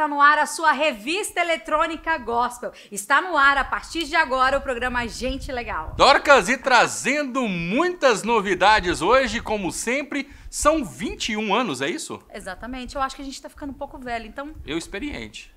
está no ar a sua revista eletrônica Gospel. Está no ar, a partir de agora, o programa Gente Legal. Dorcas, e trazendo muitas novidades hoje, como sempre, são 21 anos, é isso? Exatamente, eu acho que a gente está ficando um pouco velho, então... Eu experiente.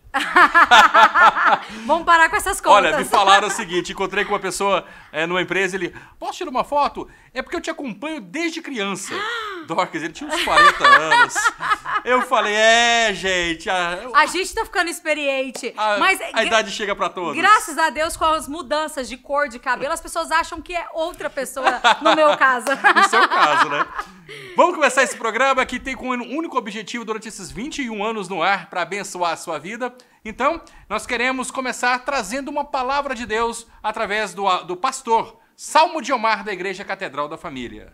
Vamos parar com essas contas. Olha, me falaram o seguinte, encontrei com uma pessoa numa empresa, ele, posso tirar uma foto? É porque eu te acompanho desde criança. Dorcas, ele tinha uns 40 anos. Eu falei, gente... A gente tá ficando experiente. Mas a idade chega pra todos. Graças a Deus, com as mudanças de cor de cabelo, as pessoas acham que é outra pessoa, no meu caso. No seu caso, né? Vamos começar esse programa que tem como único objetivo, durante esses 21 anos no ar, para abençoar a sua vida. Então, nós queremos começar trazendo uma palavra de Deus através do pastor Salmo de Omar, da Igreja Catedral da Família.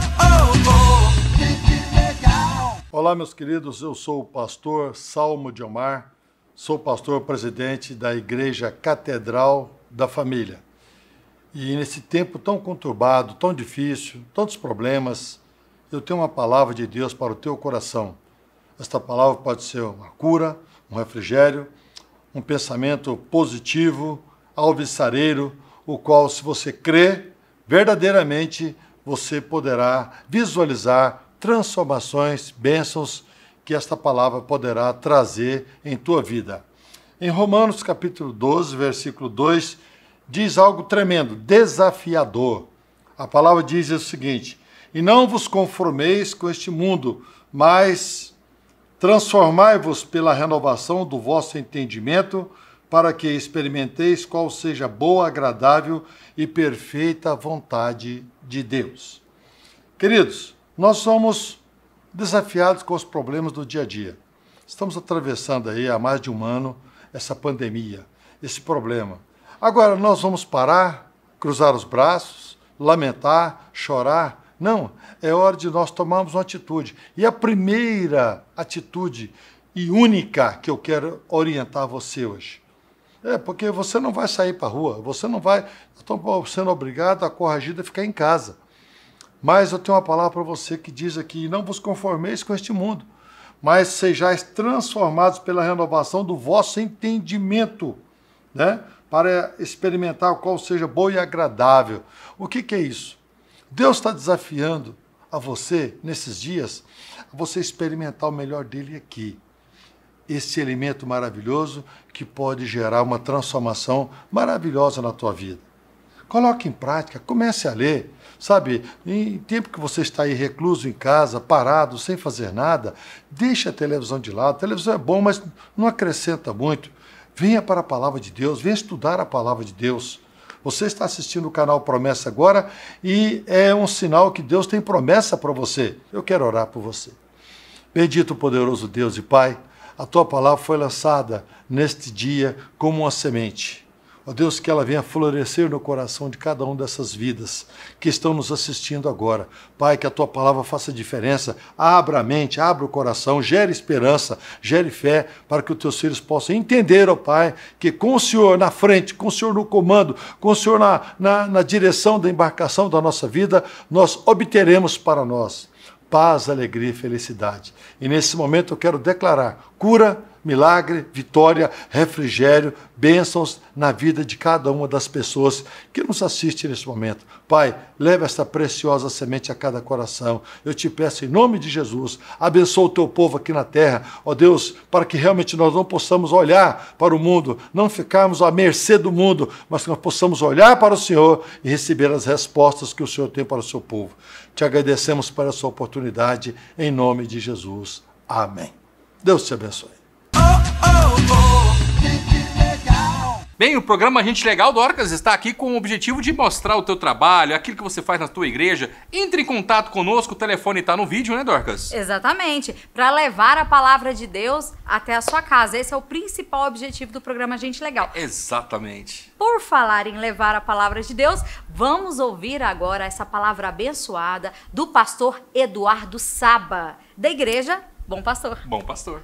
Olá, meus queridos, eu sou o pastor Salmo de Omar, sou pastor presidente da Igreja Catedral da Família. E nesse tempo tão conturbado, tão difícil, tantos problemas, eu tenho uma palavra de Deus para o teu coração. Esta palavra pode ser uma cura, um refrigério, um pensamento positivo, alvissareiro, o qual, se você crê, verdadeiramente você poderá visualizar transformações, bênçãos que esta palavra poderá trazer em tua vida. Em Romanos capítulo 12, versículo 2, diz algo tremendo, desafiador. A palavra diz o seguinte: e não vos conformeis com este mundo, mas transformai-vos pela renovação do vosso entendimento, para que experimenteis qual seja boa, agradável e perfeita vontade de Deus. Queridos, nós somos desafiados com os problemas do dia a dia. Estamos atravessando aí há mais de um ano essa pandemia, esse problema. Agora, nós vamos parar, cruzar os braços, lamentar, chorar? Não, é hora de nós tomarmos uma atitude. E a primeira atitude e única que eu quero orientar você hoje, porque você não vai sair para a rua, você não vai, estou sendo obrigado, corrigido a ficar em casa. Mas eu tenho uma palavra para você que diz aqui: não vos conformeis com este mundo, mas sejais transformados pela renovação do vosso entendimento, né? Para experimentar qual seja boa e agradável. O que é isso? Deus está desafiando a você, nesses dias, a você experimentar o melhor dele aqui. Esse elemento maravilhoso que pode gerar uma transformação maravilhosa na tua vida. Coloque em prática, comece a ler. Sabe, em tempo que você está aí recluso em casa, parado, sem fazer nada, deixe a televisão de lado. A televisão é bom, mas não acrescenta muito. Venha para a palavra de Deus, venha estudar a palavra de Deus. Você está assistindo o canal Promessa agora e é um sinal que Deus tem promessa para você. Eu quero orar por você. Bendito poderoso Deus e Pai, a tua palavra foi lançada neste dia como uma semente. Ó Deus, que ela venha florescer no coração de cada uma dessas vidas que estão nos assistindo agora. Pai, que a tua palavra faça diferença, abra a mente, abra o coração, gere esperança, gere fé, para que os teus filhos possam entender, ó Pai, que com o Senhor na frente, com o Senhor no comando, com o Senhor na direção da embarcação da nossa vida, nós obteremos para nós paz, alegria e felicidade. E nesse momento eu quero declarar cura, milagre, vitória, refrigério, bênçãos na vida de cada uma das pessoas que nos assistem nesse momento. Pai, leva esta preciosa semente a cada coração. Eu te peço em nome de Jesus, abençoa o teu povo aqui na terra, ó Deus, para que realmente nós não possamos olhar para o mundo, não ficarmos à mercê do mundo, mas que nós possamos olhar para o Senhor e receber as respostas que o Senhor tem para o seu povo. Te agradecemos por essa oportunidade, em nome de Jesus. Amém. Deus te abençoe. Bem, o programa Gente Legal, Dorcas, está aqui com o objetivo de mostrar o teu trabalho, aquilo que você faz na tua igreja. Entre em contato conosco, o telefone está no vídeo, né, Dorcas? Exatamente, para levar a palavra de Deus até a sua casa. Esse é o principal objetivo do programa Gente Legal. Exatamente. Por falar em levar a palavra de Deus, vamos ouvir agora essa palavra abençoada do pastor Eduardo Saba, da igreja Bom Pastor. Bom Pastor.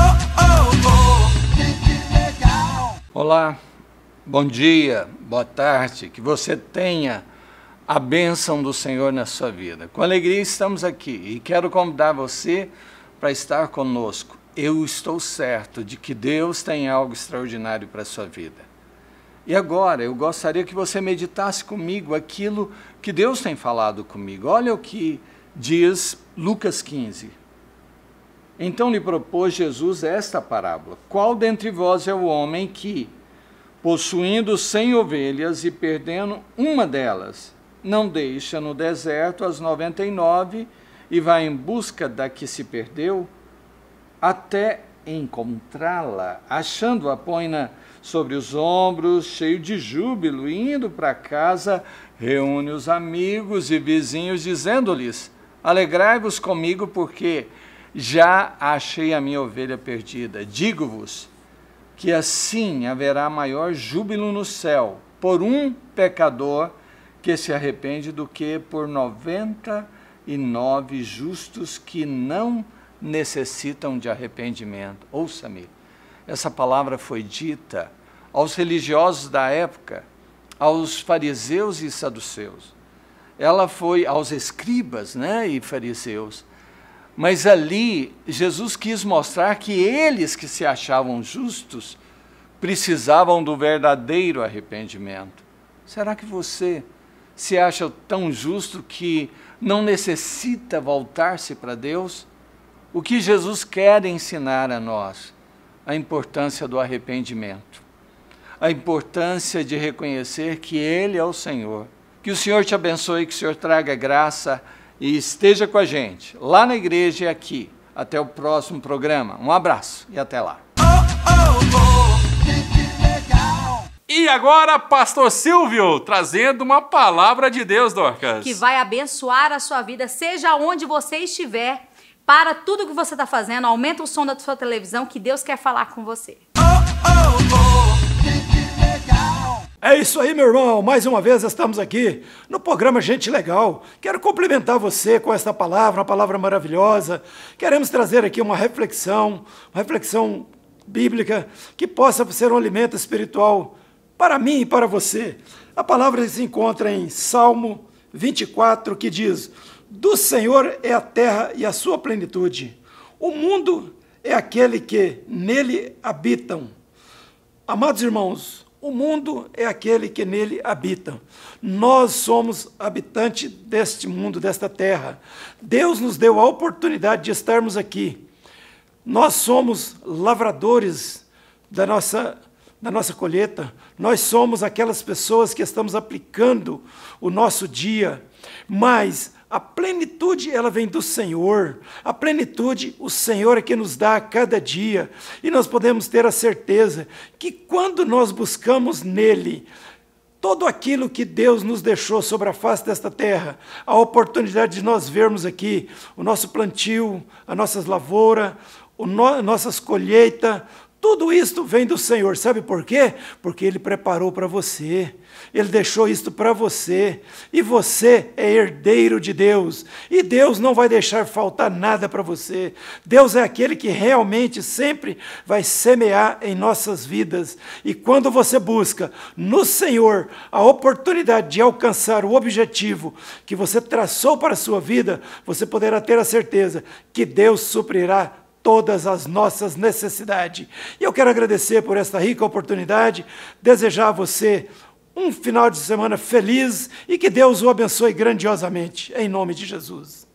Olá, bom dia, boa tarde, que você tenha a bênção do Senhor na sua vida. Com alegria estamos aqui e quero convidar você para estar conosco eu estou certo de que Deus tem algo extraordinário para a sua vida. E agora, eu gostaria que você meditasse comigo aquilo que Deus tem falado comigo. Olha o que diz Lucas 15. Então lhe propôs Jesus esta parábola: qual dentre vós é o homem que, possuindo 100 ovelhas e perdendo uma delas, não deixa no deserto as 99 e vai em busca da que se perdeu, até encontrá-la? Achando-a, põe-na sobre os ombros, cheio de júbilo, e indo para casa, reúne os amigos e vizinhos, dizendo-lhes: alegrai-vos comigo, porque já achei a minha ovelha perdida. Digo-vos que assim haverá maior júbilo no céu por um pecador que se arrepende do que por 99 justos que não necessitam de arrependimento. Ouça-me, essa palavra foi dita aos religiosos da época, aos fariseus e saduceus. Ela foi aos escribas, e fariseus. Mas ali, Jesus quis mostrar que eles que se achavam justos precisavam do verdadeiro arrependimento. Será que você se acha tão justo que não necessita voltar-se para Deus? O que Jesus quer ensinar a nós? A importância do arrependimento. A importância de reconhecer que Ele é o Senhor. Que o Senhor te abençoe, que o Senhor traga graça e esteja com a gente, lá na igreja e aqui. Até o próximo programa. Um abraço e até lá. E agora, Pastor Silvio, trazendo uma palavra de Deus, Dorcas. Que vai abençoar a sua vida, seja onde você estiver. Para tudo que você está fazendo, aumenta o som da sua televisão, que Deus quer falar com você. É isso aí, meu irmão. Mais uma vez estamos aqui no programa Gente Legal. Quero cumprimentar você com esta palavra, uma palavra maravilhosa. Queremos trazer aqui uma reflexão bíblica que possa ser um alimento espiritual para mim e para você. A palavra se encontra em Salmo 24, que diz: do Senhor é a terra e a sua plenitude. O mundo é aquele que nele habitam. Amados irmãos, o mundo é aquele que nele habita. Nós somos habitantes deste mundo, desta terra. Deus nos deu a oportunidade de estarmos aqui. Nós somos lavradores da nossa colheita. Nós somos aquelas pessoas que estamos aplicando o nosso dia. Mas a plenitude, ela vem do Senhor. A plenitude, o Senhor é que nos dá a cada dia. E nós podemos ter a certeza que quando nós buscamos nele todo aquilo que Deus nos deixou sobre a face desta terra, a oportunidade de nós vermos aqui o nosso plantio, as nossas lavouras, nossas colheitas, tudo isto vem do Senhor. Sabe por quê? Porque Ele preparou para você. Ele deixou isto para você. E você é herdeiro de Deus. E Deus não vai deixar faltar nada para você. Deus é aquele que realmente sempre vai semear em nossas vidas. E quando você busca no Senhor a oportunidade de alcançar o objetivo que você traçou para a sua vida, você poderá ter a certeza que Deus suprirá todas as nossas necessidades. E eu quero agradecer por esta rica oportunidade, desejar a você um final de semana feliz e que Deus o abençoe grandiosamente, em nome de Jesus.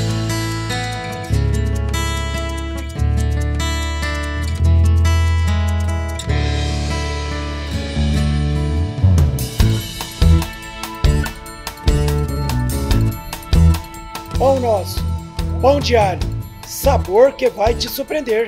Pão nosso, pão diário. Sabor que vai te surpreender.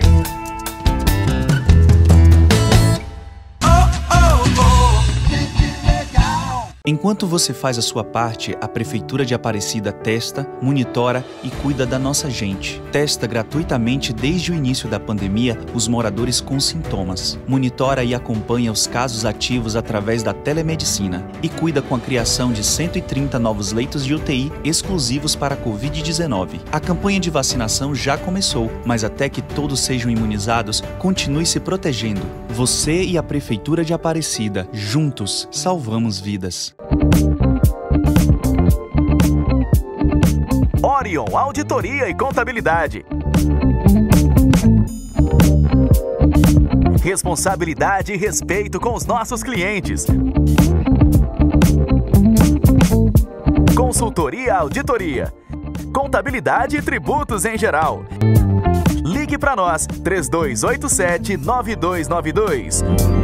Enquanto você faz a sua parte, a Prefeitura de Aparecida testa, monitora e cuida da nossa gente. Testa gratuitamente desde o início da pandemia os moradores com sintomas. Monitora e acompanha os casos ativos através da telemedicina. E cuida com a criação de 130 novos leitos de UTI exclusivos para a Covid-19. A campanha de vacinação já começou, mas até que todos sejam imunizados, continue se protegendo. Você e a Prefeitura de Aparecida, juntos, salvamos vidas. Orion Auditoria e Contabilidade. responsabilidade e respeito com os nossos clientes. Consultoria Auditoria, contabilidade e tributos em geral. Ligue para nós, 3287-9292.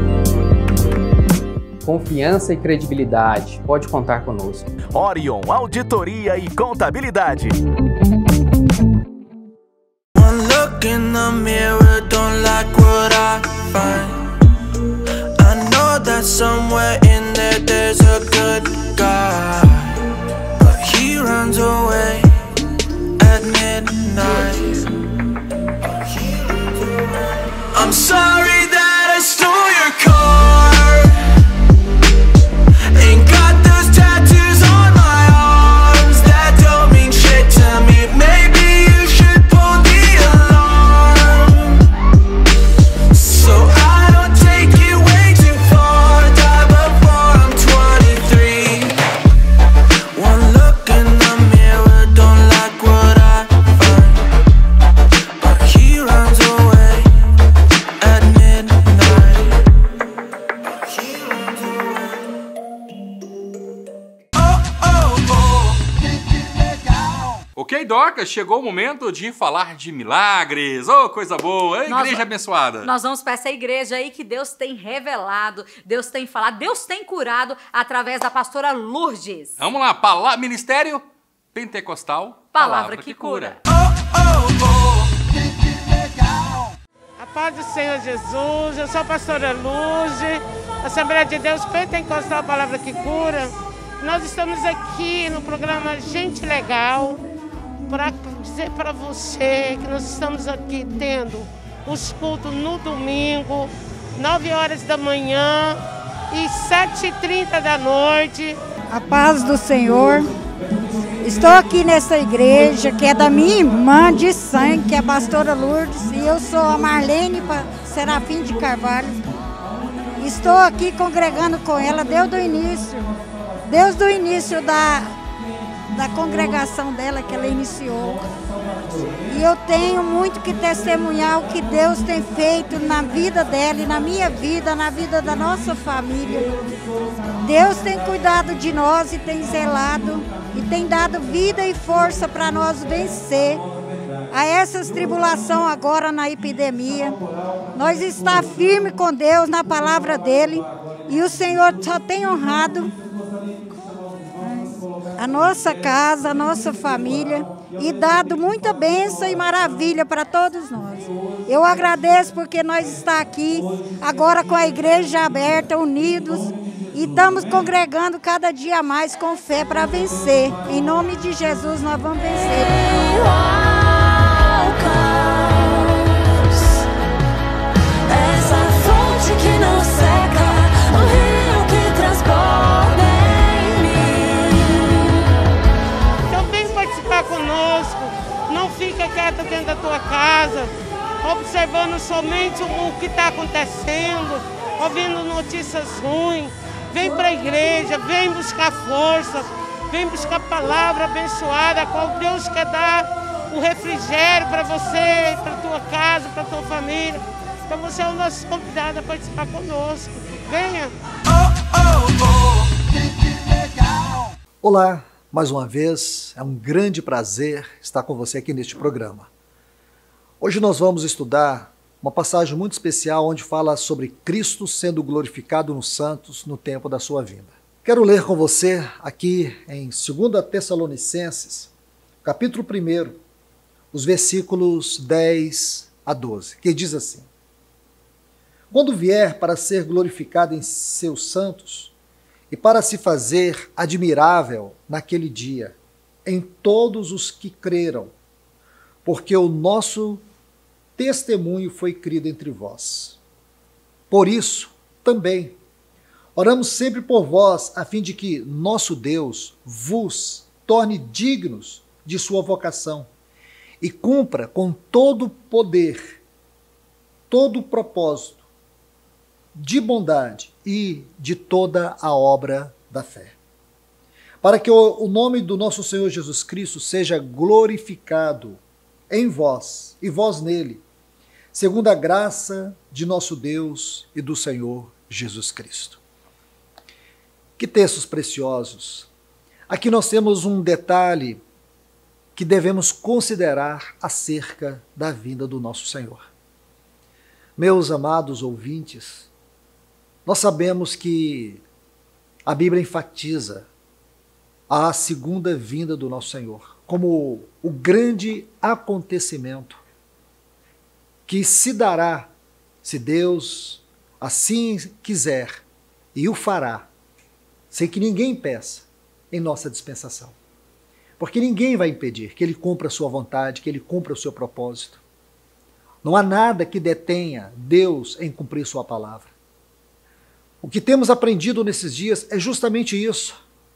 Confiança e credibilidade. Pode contar conosco. Orion Auditoria e Contabilidade. One look in the mirror, don't like what I find. I know that somewhere in there there's a good guy, but he runs away at midnight. I'm sorry that I stole your car. Ain't got those tattoos on my arms that don't mean shit to me. Maybe you should pull the alarm, so I don't take it way too far. Die before I'm 23. One look in the mirror, don't like what I find, but he runs away at midnight. He runs away. Ok, Dorcas, chegou o momento de falar de milagres. Oh, coisa boa. Igreja abençoada. Nós vamos para essa igreja aí que Deus tem revelado, Deus tem falado, Deus tem curado através da pastora Lourdes. Vamos lá, Ministério Pentecostal. Palavra que cura. A paz do Senhor Jesus, eu sou a pastora Lourdes, Assembleia de Deus Pentecostal, Palavra que Cura. Nós estamos aqui no programa Gente Legal para dizer para você que nós estamos aqui tendo os cultos no domingo, 9 horas da manhã e 7h30 da noite. A paz do Senhor. Estou aqui nessa igreja que é da minha irmã de sangue, que é a pastora Lourdes, e eu sou a Marlene Serafim de Carvalho. Estou aqui congregando com ela desde o início da congregação dela, que ela iniciou. E eu tenho muito que testemunhar o que Deus tem feito na vida dela e na minha vida, na vida da nossa família. Deus tem cuidado de nós e tem zelado e tem dado vida e força para nós vencer a essas tribulações agora na epidemia. Nós está firme com Deus na palavra dele e o Senhor só tem honrado a nossa casa, a nossa família e dado muita bênção e maravilha para todos nós. Eu agradeço porque nós está aqui agora com a igreja aberta, unidos, e estamos congregando cada dia mais com fé para vencer. Em nome de Jesus nós vamos vencer. Essa fonte que não seca, o rio que transborda em mim. Então vem participar conosco, não fica quieto dentro da tua casa, observando somente o que está acontecendo, ouvindo notícias ruins. Vem para a igreja, vem buscar força, vem buscar palavra abençoada, a qual Deus quer dar o refrigério para você, para a tua casa, para a tua família. Então você é o nosso convidado a participar conosco. Venha! Olá, mais uma vez, é um grande prazer estar com você aqui neste programa. Hoje nós vamos estudar uma passagem muito especial onde fala sobre Cristo sendo glorificado nos santos no tempo da sua vinda. Quero ler com você aqui em 2 Tessalonicenses, capítulo 1, os versículos 10 a 12, que diz assim: Quando vier para ser glorificado em seus santos e para se fazer admirável naquele dia em todos os que creram, porque o nosso testemunho foi crido entre vós. Por isso, também, oramos sempre por vós, a fim de que nosso Deus vos torne dignos de sua vocação e cumpra com todo poder, todo propósito de bondade e de toda a obra da fé. Para que o nome do nosso Senhor Jesus Cristo seja glorificado em vós e vós nele, segundo a graça de nosso Deus e do Senhor Jesus Cristo. Que textos preciosos! Aqui nós temos um detalhe que devemos considerar acerca da vinda do nosso Senhor. Meus amados ouvintes, nós sabemos que a Bíblia enfatiza a segunda vinda do nosso Senhor como o grande acontecimento que se dará, se Deus assim quiser, e o fará, sem que ninguém peça em nossa dispensação. Porque ninguém vai impedir que Ele cumpra a sua vontade, que Ele cumpra o seu propósito. Não há nada que detenha Deus em cumprir sua palavra. O que temos aprendido nesses dias é justamente isso.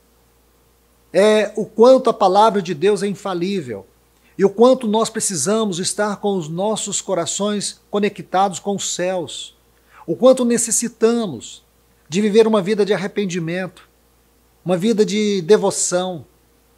É o quanto a palavra de Deus é infalível e o quanto nós precisamos estar com os nossos corações conectados com os céus. O quanto necessitamos de viver uma vida de arrependimento, uma vida de devoção.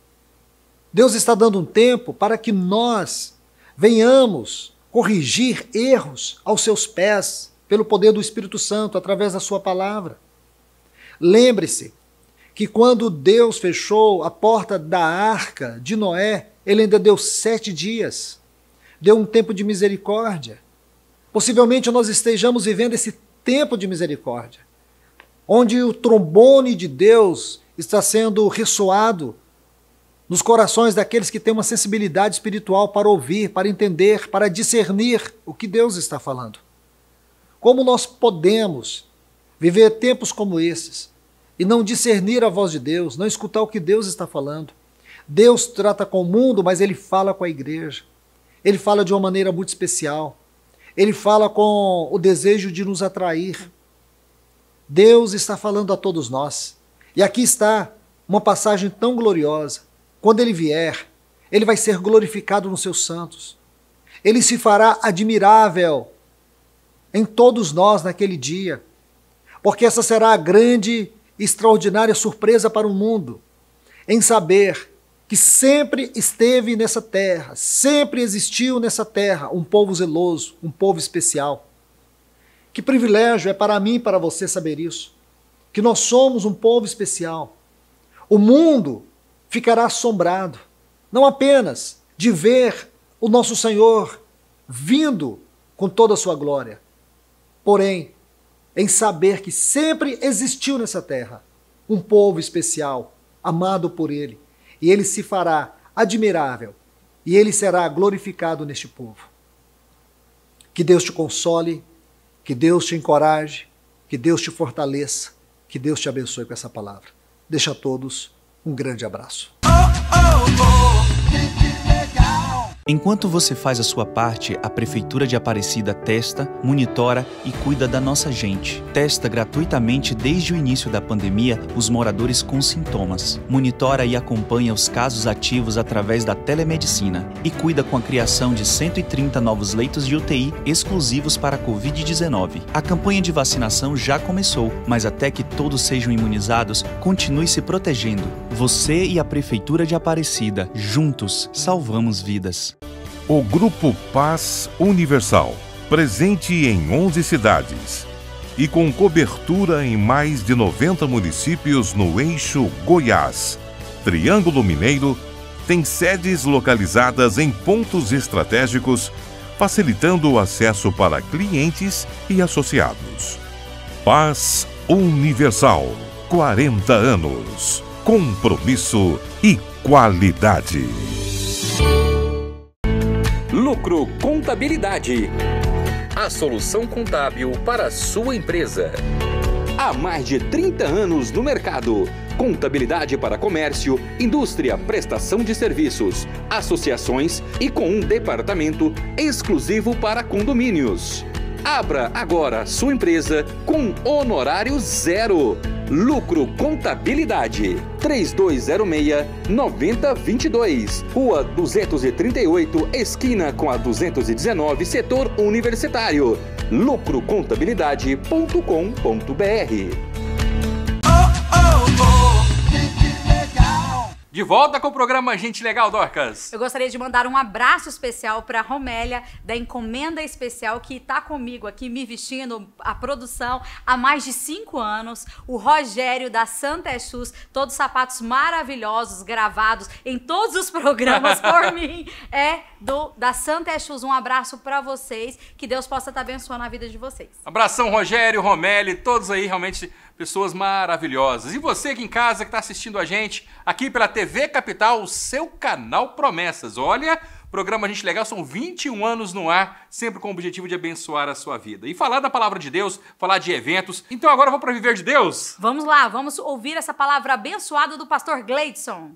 Deus está dando um tempo para que nós venhamos corrigir erros aos seus pés, pelo poder do Espírito Santo, através da sua palavra. Lembre-se que quando Deus fechou a porta da arca de Noé, Ele ainda deu 7 dias, deu um tempo de misericórdia. Possivelmente nós estejamos vivendo esse tempo de misericórdia, onde o trombone de Deus está sendo ressoado nos corações daqueles que têm uma sensibilidade espiritual para ouvir, para entender, para discernir o que Deus está falando. Como nós podemos viver tempos como esses e não discernir a voz de Deus, não escutar o que Deus está falando? Deus trata com o mundo, mas Ele fala com a igreja. Ele fala de uma maneira muito especial. Ele fala com o desejo de nos atrair. Deus está falando a todos nós. E aqui está uma passagem tão gloriosa. Quando Ele vier, Ele vai ser glorificado nos seus santos. Ele se fará admirável em todos nós naquele dia, porque essa será a grande e extraordinária surpresa para o mundo, em saber que sempre esteve nessa terra, sempre existiu nessa terra um povo zeloso, um povo especial. Que privilégio é para mim e para você saber isso, que nós somos um povo especial. O mundo ficará assombrado, não apenas de ver o nosso Senhor vindo com toda a sua glória, porém, em saber que sempre existiu nessa terra um povo especial, amado por Ele, e Ele se fará admirável, e Ele será glorificado neste povo. Que Deus te console, que Deus te encoraje, que Deus te fortaleça, que Deus te abençoe com essa palavra. Deixa a todos um grande abraço. Enquanto você faz a sua parte, a Prefeitura de Aparecida testa, monitora e cuida da nossa gente. Testa gratuitamente desde o início da pandemia os moradores com sintomas. Monitora e acompanha os casos ativos através da telemedicina e cuida com a criação de 130 novos leitos de UTI exclusivos para a Covid-19. A campanha de vacinação já começou, mas até que todos sejam imunizados, continue se protegendo. Você e a Prefeitura de Aparecida, juntos, salvamos vidas. O Grupo Paz Universal, presente em 11 cidades e com cobertura em mais de 90 municípios no eixo Goiás, Triângulo Mineiro, tem sedes localizadas em pontos estratégicos, facilitando o acesso para clientes e associados. Paz Universal, 40 anos. Compromisso e qualidade. Lucro Contabilidade. A solução contábil para a sua empresa. Há mais de 30 anos no mercado. Contabilidade para comércio, indústria, prestação de serviços, associações e com um departamento exclusivo para condomínios. Abra agora sua empresa com honorário zero. Lucro Contabilidade. 3206-9022. Rua 238, esquina com a 219, setor universitário. lucrocontabilidade.com.br. De volta com o programa Gente Legal, Dorcas. Eu gostaria de mandar um abraço especial para a Romélia, da Encomenda Especial, que está comigo aqui, me vestindo a produção há mais de 5 anos. O Rogério, da Santa Exus, todos os sapatos maravilhosos, gravados em todos os programas por mim, da Santa Exus. Um abraço para vocês, que Deus possa estar abençoando a vida de vocês. Abração, Rogério, Romélia, todos aí, realmente pessoas maravilhosas. E você aqui em casa que está assistindo a gente, aqui pela TV Capital, o seu canal Promessas. Olha, programa Gente Legal, são 21 anos no ar, sempre com o objetivo de abençoar a sua vida. E falar da palavra de Deus, falar de eventos. Então agora vamos para Viver de Deus? Vamos lá, vamos ouvir essa palavra abençoada do pastor Gleidson.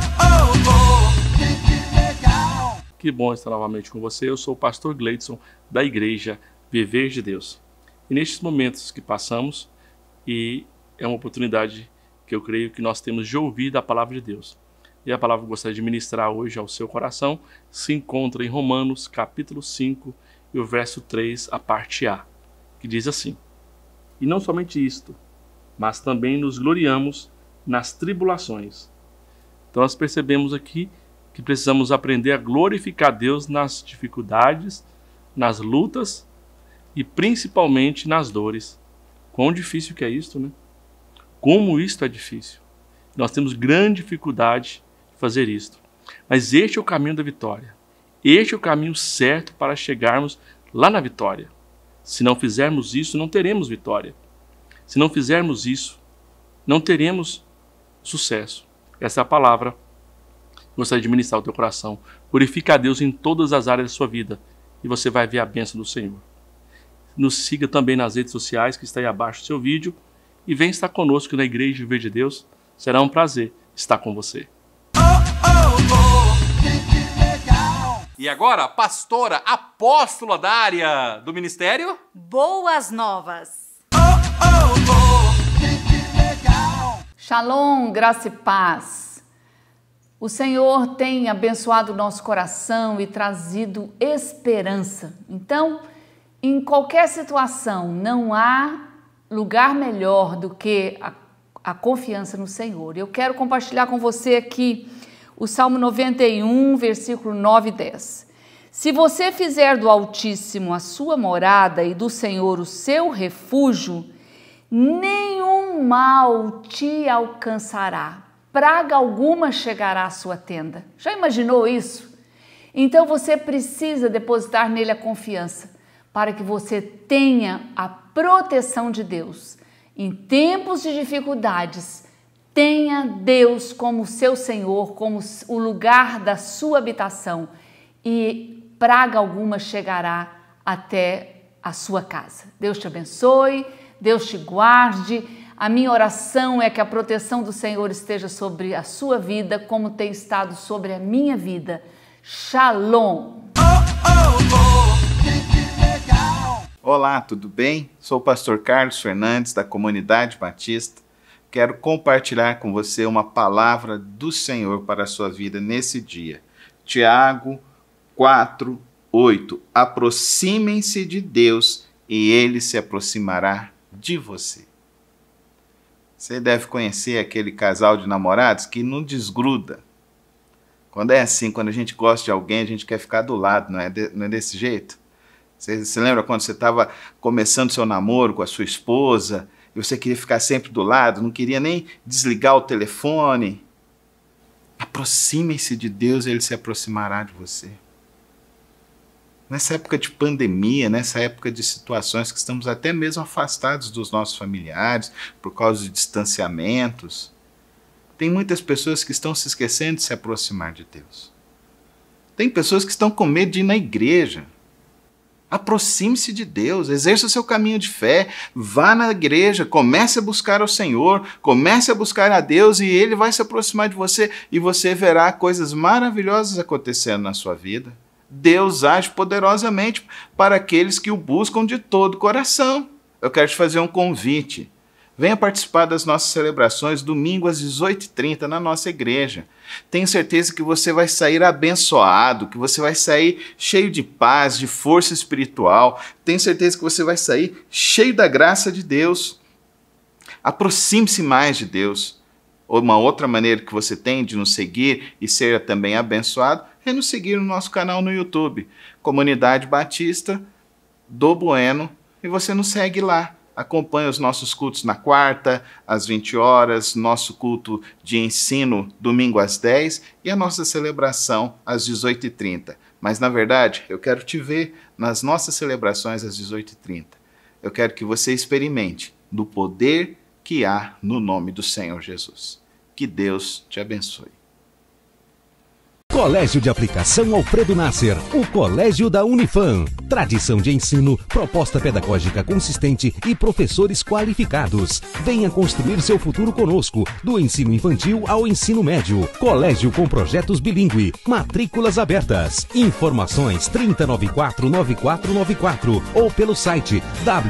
Que bom estar novamente com você. Eu sou o pastor Gleidson, da Igreja Viver de Deus. E nestes momentos que passamos, e é uma oportunidade que eu creio que nós temos de ouvir da palavra de Deus. E a palavra que eu gostaria de ministrar hoje ao seu coração se encontra em Romanos, capítulo 5, e o verso 3, a parte A, que diz assim: E não somente isto, mas também nos gloriamos nas tribulações. Então nós percebemos aqui que precisamos aprender a glorificar Deus nas dificuldades, nas lutas e principalmente nas dores. Quão difícil que é isto, né? Como isto é difícil. Nós temos grande dificuldade de fazer isto. Mas este é o caminho da vitória. Este é o caminho certo para chegarmos lá na vitória. Se não fizermos isso, não teremos vitória. Se não fizermos isso, não teremos sucesso. Essa é a palavra que eu gostaria de ministrar ao teu coração. Glorifica a Deus em todas as áreas da sua vida e você vai ver a bênção do Senhor. Nos siga também nas redes sociais que está aí abaixo do seu vídeo e vem estar conosco na Igreja Viver de Deus. Será um prazer estar com você. E agora, a pastora apóstola da área do ministério Boas Novas. Shalom, graça e paz. O Senhor tem abençoado o nosso coração e trazido esperança. Então, em qualquer situação, não há lugar melhor do que a confiança no Senhor. Eu quero compartilhar com você aqui o Salmo 91, versículo 9 e 10. Se você fizer do Altíssimo a sua morada e do Senhor o seu refúgio, nenhum mal te alcançará, praga alguma chegará à sua tenda. Já imaginou isso? Então você precisa depositar nele a confiança, para que você tenha a proteção de Deus. Em tempos de dificuldades, tenha Deus como seu Senhor, como o lugar da sua habitação, e praga alguma chegará até a sua casa. Deus te abençoe, Deus te guarde. A minha oração é que a proteção do Senhor esteja sobre a sua vida, como tem estado sobre a minha vida. Shalom! Olá, tudo bem? Sou o pastor Carlos Fernandes, da Comunidade Batista. Quero compartilhar com você uma palavra do Senhor para a sua vida nesse dia. Tiago 4:8. Aproximem-se de Deus e Ele se aproximará de você. Você deve conhecer aquele casal de namorados que não desgruda. Quando é assim, quando a gente gosta de alguém, a gente quer ficar do lado, não é desse jeito? Você lembra quando você estava começando seu namoro com a sua esposa e você queria ficar sempre do lado, não queria nem desligar o telefone? Aproxime-se de Deus e Ele se aproximará de você. Nessa época de pandemia, nessa época de situações que estamos até mesmo afastados dos nossos familiares por causa de distanciamentos, tem muitas pessoas que estão se esquecendo de se aproximar de Deus. Tem pessoas que estão com medo de ir na igreja. Aproxime-se de Deus, exerça o seu caminho de fé, vá na igreja, comece a buscar ao Senhor, comece a buscar a Deus e Ele vai se aproximar de você e você verá coisas maravilhosas acontecendo na sua vida. Deus age poderosamente para aqueles que o buscam de todo o coração. Eu quero te fazer um convite. Venha participar das nossas celebrações domingo às 18h30 na nossa igreja. Tenho certeza que você vai sair abençoado, que você vai sair cheio de paz, de força espiritual. Tenho certeza que você vai sair cheio da graça de Deus. Aproxime-se mais de Deus. Uma outra maneira que você tem de nos seguir e ser também abençoado é nos seguir no nosso canal no YouTube, Comunidade Batista do Bueno, e você nos segue lá. Acompanha os nossos cultos na quarta, às 20 horas, nosso culto de ensino domingo às 10 e a nossa celebração às 18h30. Mas, na verdade, eu quero te ver nas nossas celebrações às 18h30. Eu quero que você experimente do poder que há no nome do Senhor Jesus. Que Deus te abençoe. Colégio de Aplicação Alfredo Nasser, o colégio da Unifam. Tradição de ensino, proposta pedagógica consistente e professores qualificados. Venha construir seu futuro conosco, do ensino infantil ao ensino médio. Colégio com projetos bilíngue, matrículas abertas. Informações 3094-9494 ou pelo site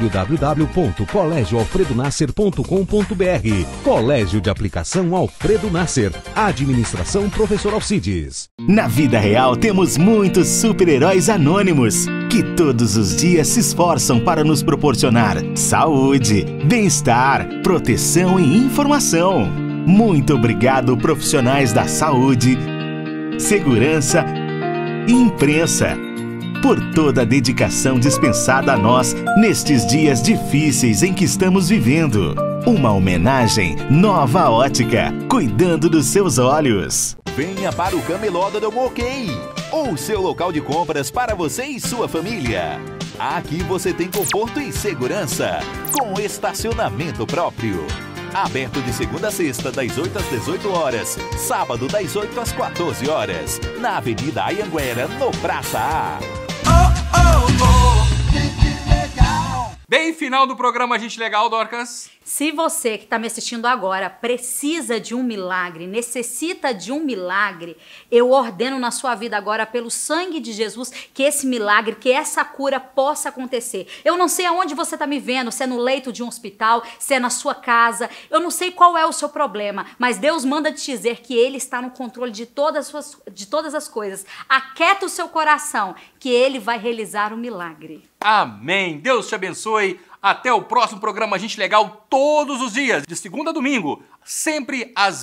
www.colégioalfredonasser.com.br. Colégio de Aplicação Alfredo Nasser. Administração Professor Alcides. Na vida real temos muitos super-heróis anônimos que todos os dias se esforçam para nos proporcionar saúde, bem-estar, proteção e informação. Muito obrigado, profissionais da saúde, segurança e imprensa, por toda a dedicação dispensada a nós nestes dias difíceis em que estamos vivendo. Uma homenagem Nova Ótica, cuidando dos seus olhos. Venha para o Cameló do Moquei, ou seu local de compras para você e sua família. Aqui você tem conforto e segurança, com estacionamento próprio. Aberto de segunda a sexta, das 8 às 18 horas. Sábado, das 8 às 14 horas. Na Avenida Anhanguera, no Praça A. Bem, final do programa Gente Legal, Dorcas. Se você que está me assistindo agora precisa de um milagre, necessita de um milagre, eu ordeno na sua vida agora, pelo sangue de Jesus, que esse milagre, que essa cura possa acontecer. Eu não sei aonde você está me vendo, se é no leito de um hospital, se é na sua casa, eu não sei qual é o seu problema, mas Deus manda te dizer que Ele está no controle de todas as coisas. Aquieta o seu coração, que Ele vai realizar o milagre. Amém. Deus te abençoe. Até o próximo programa Gente Legal, todos os dias, de segunda a domingo, sempre às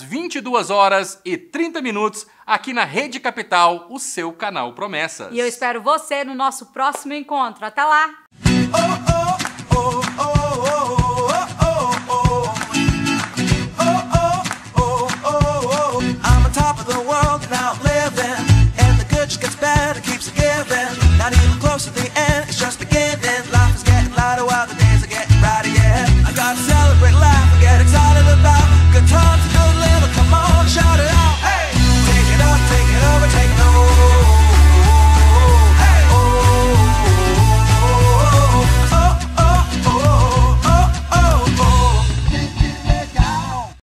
22h30, aqui na Rede Capital, o seu canal Promessas. E eu espero você no nosso próximo encontro. Até lá!